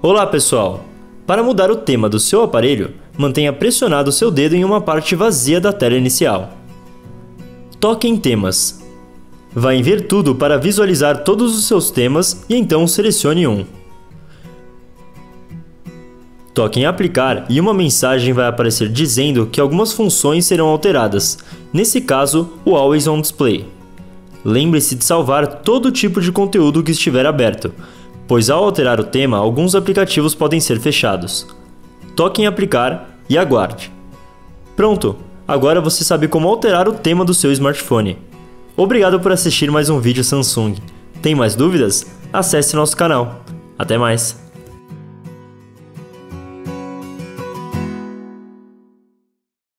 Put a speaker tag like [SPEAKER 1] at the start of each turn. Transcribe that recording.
[SPEAKER 1] Olá pessoal! Para mudar o tema do seu aparelho, mantenha pressionado seu dedo em uma parte vazia da tela inicial. Toque em temas. Vai em ver tudo para visualizar todos os seus temas e então selecione um. Toque em aplicar e uma mensagem vai aparecer dizendo que algumas funções serão alteradas, nesse caso o Always On Display. Lembre-se de salvar todo tipo de conteúdo que estiver aberto, pois ao alterar o tema, alguns aplicativos podem ser fechados. Toque em aplicar e aguarde. Pronto! Agora você sabe como alterar o tema do seu smartphone. Obrigado por assistir mais um vídeo Samsung. Tem mais dúvidas? Acesse nosso canal. Até mais!